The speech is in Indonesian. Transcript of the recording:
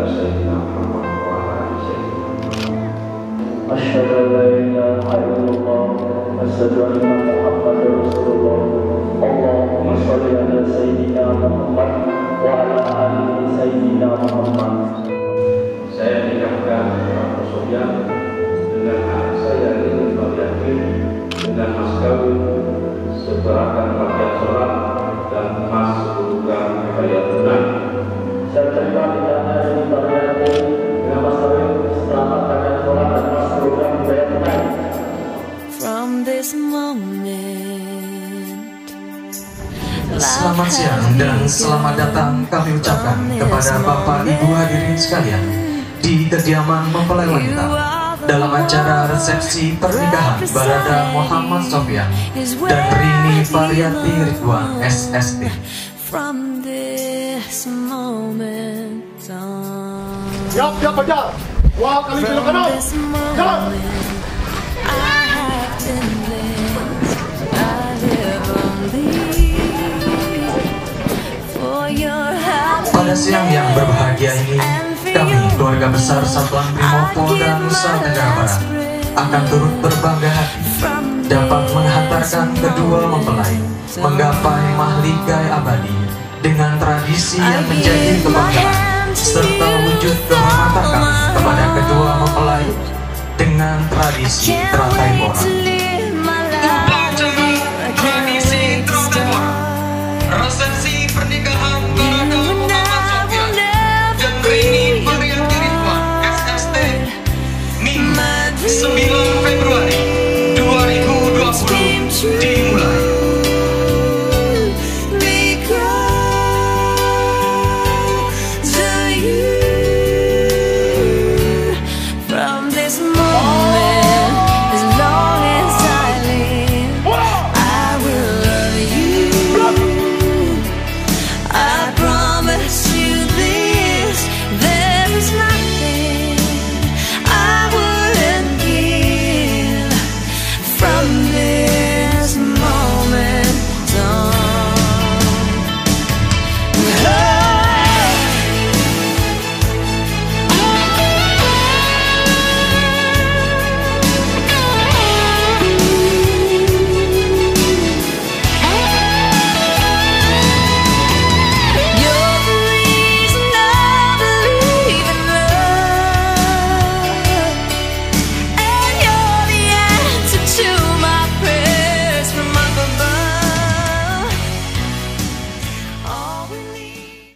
سيدنا محمد وعلى آل سيدنا محمد. أشهد أن لا إله إلا الله وأشهد أن محمدا رسول الله. اللهم صل على سيدنا محمد وعلى آل سيدنا محمد. Saya nikahkan Pak Sofyan dengan anak saya Rini Fabiatin dengan mas kawin seberakan pakaian sholat dan emas 10 gram bayar tunai. Saya terima nikahnya Rini Fabiatin dengan mas kawin setelah pakaian sholat dan emas 10 gram bayar tunai. From this moment. Selamat siang dan selamat datang kami ucapkan kepada Bapak Ibu hadirin sekalian di kediaman mempelai wanita dalam acara resepsi pernikahan Barada Muhammad Sofyan dan Rini Variati Ridwan SST. From this moment on. Siap Fajar. Wah, kali dulu kan. Jalan. I have been blessed. I live on thee for your help. Pada siang yang berbahagia ini, kami keluarga besar Satuan Brimopolda Nusa Tenggara Barat akan turut berbangga hati dapat menghantarkan kedua mempelai menggapai mahligai abadi dengan tradisi yang menjadi kebanggaan serta wujud kehormatan kami kepada kedua mempelai dengan tradisi teratai borak.